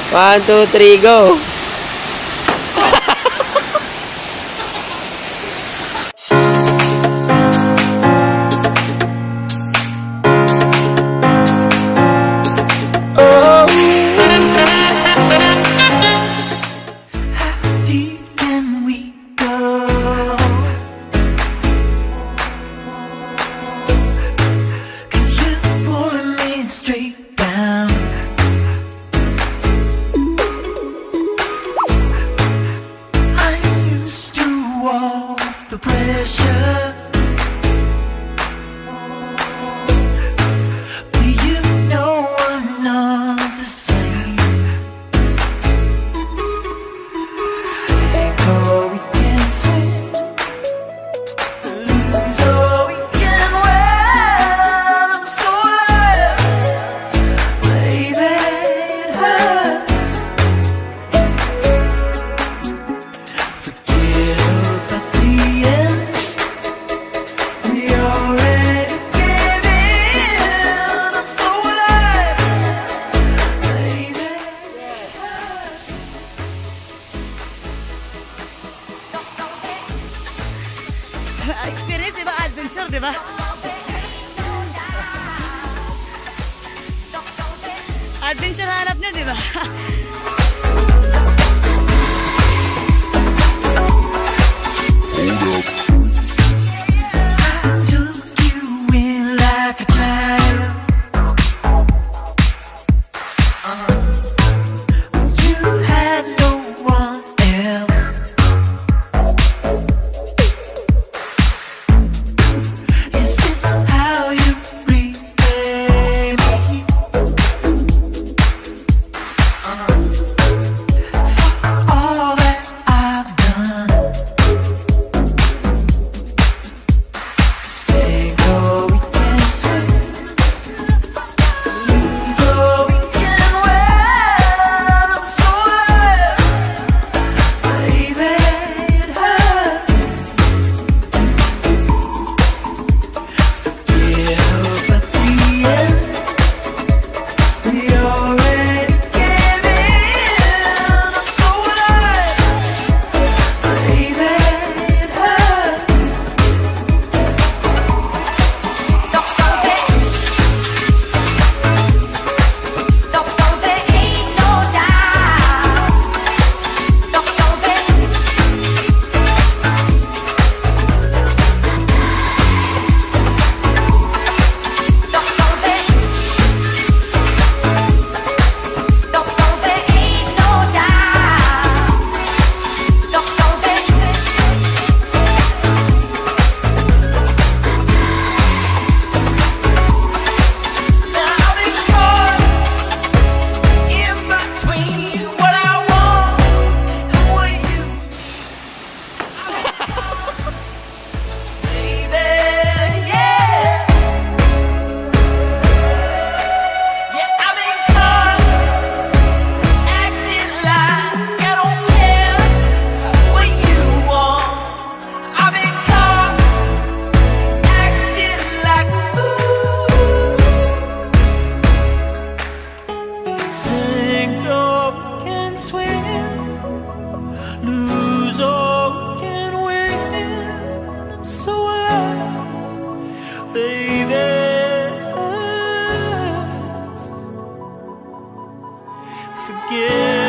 1, 2, 3, go! Straight down. I'm used to all the pressure, but you know I'm not the same. Sink or we can swim, lose or we can win. I'm so alive. Baby, it hurts. Forget about the end. We already gave in. I'm so alive. Baby, it hurts. Experience iba, adventure, di ba? Adventure hanap niya, di ba? I took you in like a child. You had no one else. Is this how you repay me? For all that I've done. Sink or we can swim, lose or we can win. I'm so alive. Baby, it hurts. Forget about the end. We already gave in. I'm so alive. Baby, it hurts. Sink or we can swim, lose or we can win. I'm so alive, baby. It hurts. Forget